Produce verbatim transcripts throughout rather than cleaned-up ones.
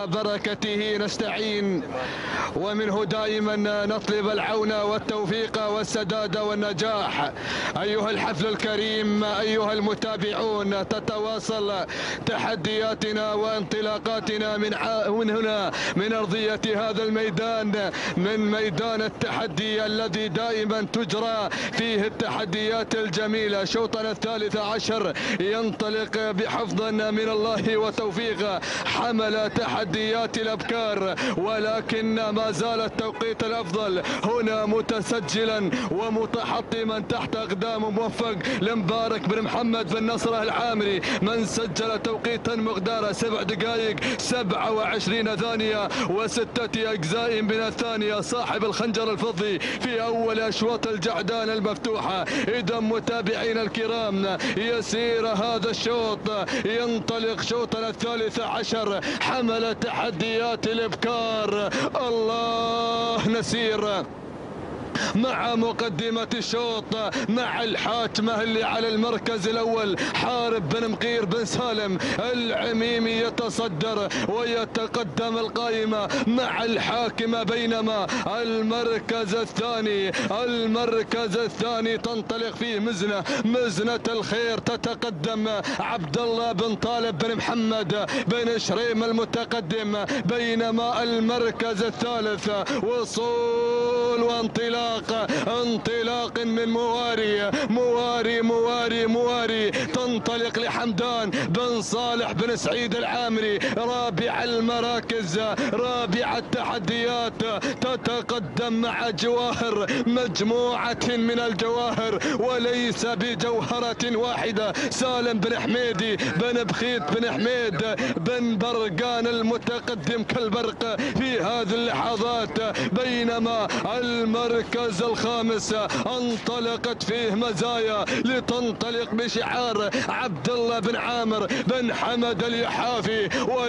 بركته نستعين، ومنه دائما نطلب العون والتوفيق والسداد والنجاح. أيها الحفل الكريم، أيها المتابعون، تتواصل تحدياتنا وانطلاقاتنا من من هنا من أرضية هذا الميدان، من ميدان التحدي الذي دائما تجرى فيه التحديات الجميلة. شوطنا الثالث عشر ينطلق بحفظ من الله وتوفيق حمل تحديات الأبكار، ولكن ما زال التوقيت الأفضل هنا متسجلا ومتحطما تحت أقدام موفق لمبارك بن محمد بن نصره العامري، من سجل توقيتا مقداره سبع دقائق سبعة وعشرين ثانية وستة أجزاء من الثانية، صاحب الخنجر الفضي في أول أشواط الجعدان المفتوحة. إذا متابعينا الكرام، يسير هذا الشوط، ينطلق شوطنا الثالث عشر حمل تحديات الإبكار. الله، نسير مع مقدمة الشوط مع الحاتمة اللي على المركز الأول حارب بن مقير بن سالم العميمي يتصدر ويتقدم القائمة مع الحاكمة، بينما المركز الثاني المركز الثاني تنطلق فيه مزنة مزنة الخير، تتقدم عبد الله بن طالب بن محمد بن شريم المتقدم، بينما المركز الثالث وصول وانطلاق انطلاق من مواري مواري مواري مواري تنطلق لحمدان بن صالح بن سعيد العامري، رابع المراكز رابع التحديات، تتقدم مع جواهر، مجموعة من الجواهر وليس بجوهرة واحدة، سالم بن حميدي بن بخيت بن حميد بن برقان المتقدم كالبرق في هذه اللحظات، بينما المركز المركز الخامس انطلقت فيه مزايا لتنطلق بشعار عبد الله بن عامر بن حمد اليحافي،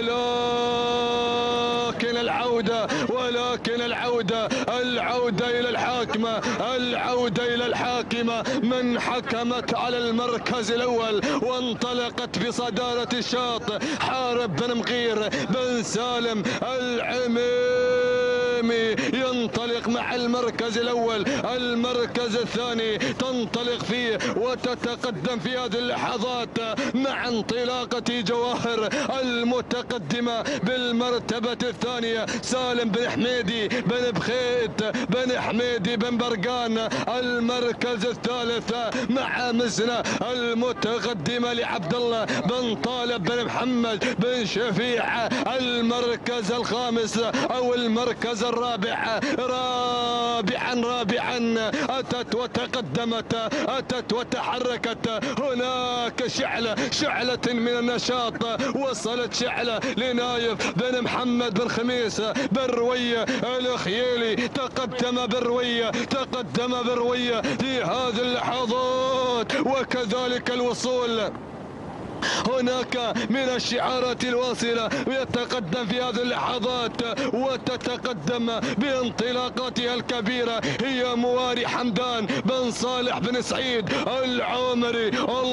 ولكن العودة ولكن العودة العودة إلى الحاكمة العودة إلى الحاكمة من حكمت على المركز الأول وانطلقت بصدارة الشاط حارب بن مغير بن سالم العميمي، ينطلق مع المركز الأول. المركز الثاني تنطلق فيه وتتقدم في هذه اللحظات مع انطلاقة جواهر المتقدمة بالمرتبة الثانية، سالم بن حميدي بن بخيت بن حميدي بن برقان. المركز الثالث مع مزنة المتقدمة لعبد الله بن طالب بن محمد بن شفيع. المركز الخامس أو المركز الرابع رابعا رابعا أتت وتقدمت أتت وتحركت. هناك شعلة شعلة من النشاط، وصلت شعلة لنايف بن محمد بن خميس بن روية الخيالي، تقدم بروية تقدم بروية في هذه اللحظات، وكذلك الوصول هناك من الشعارات الواصلة، ويتقدم في هذه اللحظات وتتقدم بانطلاقاتها الكبيرة هي مواري حمدان بن صالح بن سعيد العامري.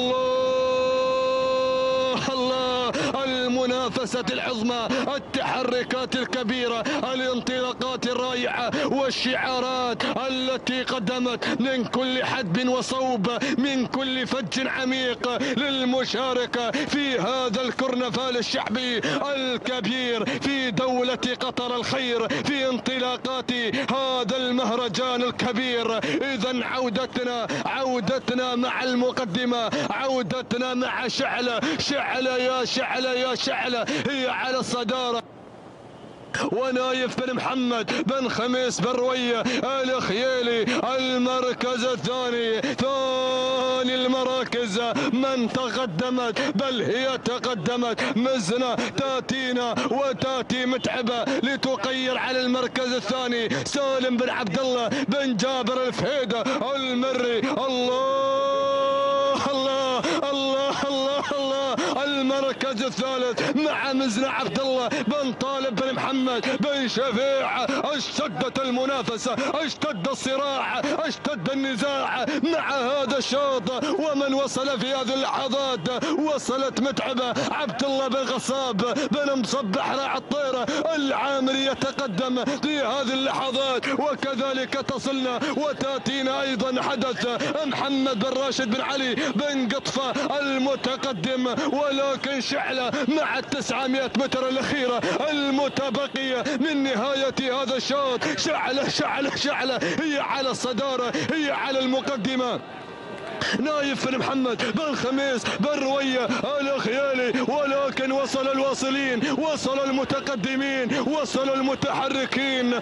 الله الله، المنافسة العظمى، التحركات الكبيرة، الانطلاقات الرائعة والشعارات التي قدمت من كل حدب وصوب، من كل فج عميق للمشاركة في هذا الكرنفال الشعبي الكبير في دولة قطر الخير، في انطلاقات هذا المهرجان الكبير. إذا عودتنا عودتنا مع المقدمة، عودتنا مع شعلة شعلة يا شعلة يا شعلة هي على الصدارة، ونايف بن محمد بن خميس بن روية الخيالي المركز الثاني. ثاني المراكز من تقدمت، بل هي تقدمت مزنة تاتينا وتاتي متعبة لتقير على المركز الثاني سالم بن عبد الله بن جابر الفهيدة المري. الله الله الله الله الله الله المركز الثالث مع مزنة عبد الله بن طالب بن محمد بن شفيع. اشتدت المنافسة، اشتد الصراع، اشتد النزاع مع هذا الشوط. ومن وصل في هذه اللحظات وصلت متعبة عبد الله بن غصاب بن مصبح راعي الطيرة العامري يتقدم في هذه اللحظات. وكذلك تصلنا وتاتينا ايضا حدث محمد بن راشد بن علي بن قطفة المتقدم. ولكن شعلة مع التسعمائة متر الاخيرة المتبقية من نهاية هذا الشوط. شعلة شعلة شعلة هي على الصدارة، هي على المقدمة. نايف بن محمد بن خميس بن روية الخيالي. ولكن وصل الواصلين، وصل المتقدمين، وصل المتحركين.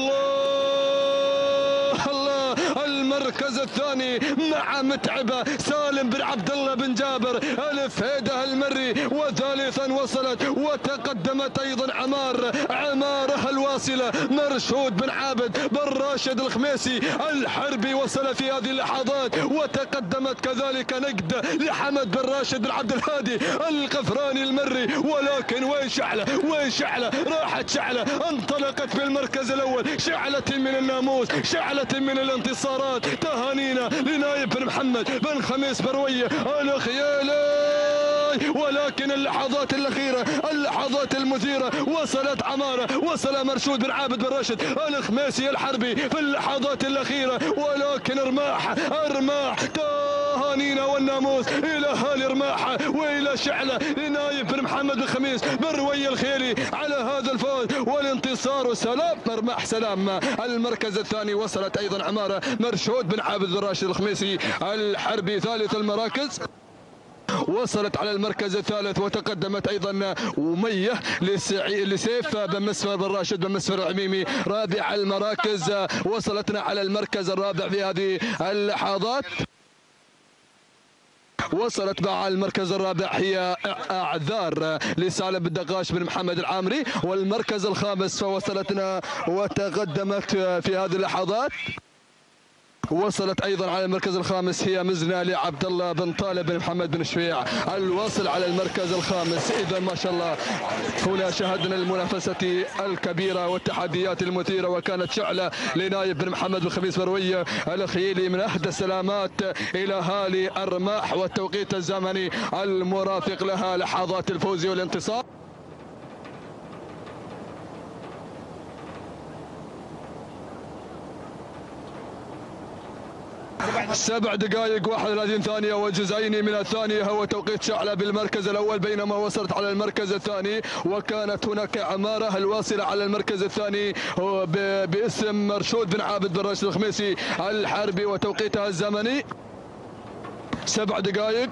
الله الله المركز الثاني مع متعبة سالم بن عبد الله بن جابر الفهيدة المري. وثالثا وصلت وتقدمت ايضا عمار عماره الواصلة مرشود بن عابد بن راشد الخميسي الحربي وصل في هذه اللحظات. وتقدمت كذلك نقد لحمد بن راشد بن عبد الهادي القفراني المري. ولكن وين شعلة؟ وين شعلة؟ راحت شعلة، انطلقت في المركز الاول. شعلة من الناموس، شعلة من الانتصارات. تهانينا لنايف بن محمد بن خميس بروية الخيالي. ولكن اللحظات الاخيره، اللحظات المثيره، وصلت عماره، وصل مرشود بن عابد بن راشد الخميسي الحربي في اللحظات الاخيره. ولكن رماح رماح تهانينا والناموس الى اهالي رماح والى شعله لنايف بن محمد بن خميس بن روية الخيلي على هذا الفوز والانتصار. وسلام رماح سلام. المركز الثاني وصلت ايضا عماره مرشود بن عابد بن راشد الخميسي الحربي. ثالث المراكز وصلت على المركز الثالث وتقدمت ايضا أمية لسيف بن مسفر بن راشد بن مسفر العميمي. رابع المراكز وصلتنا على المركز الرابع في هذه اللحظات. وصلت مع المركز الرابع هي اعذار لسالم بن دقاش بن محمد العامري. والمركز الخامس فوصلتنا وتقدمت في هذه اللحظات. وصلت ايضا على المركز الخامس هي مزنة لعبد الله بن طالب بن محمد بن شفيع الواصل على المركز الخامس. اذا ما شاء الله هنا شاهدنا المنافسه الكبيره والتحديات المثيره. وكانت شعله لنايف بن محمد بن خميس برويه الخيلي من اهدى السلامات الى اهالي الرماح والتوقيت الزمني المرافق لها لحظات الفوز والانتصار. سبع دقائق واحد وثلاثين ثانية وجزئين من الثانية هو توقيت شعلة بالمركز الأول، بينما وصلت على المركز الثاني. وكانت هناك عمارة الواصلة على المركز الثاني باسم مرشود بن عابد بن راشد الخميسي الحربي وتوقيتها الزمني سبع دقائق.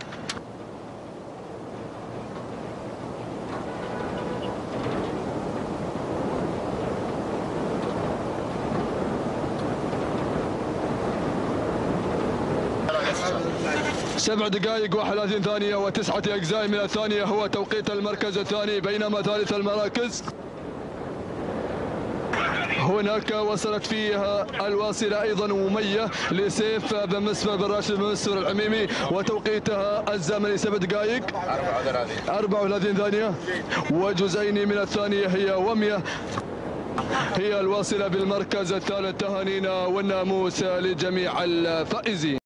سبع دقائق واحد وثلاثين ثانية وتسعة أجزاء من الثانية هو توقيت المركز الثاني. بينما ثالث المراكز هناك وصلت فيها الواصلة أيضا أمية لسيف بن مسفر بن راشد بن مسفر العميمي وتوقيتها الزمني سبع دقائق أربع وثلاثين ثانية وجزئين من الثانية. هي ومية هي الواصلة بالمركز الثالث. تهانينا والناموس لجميع الفائزين.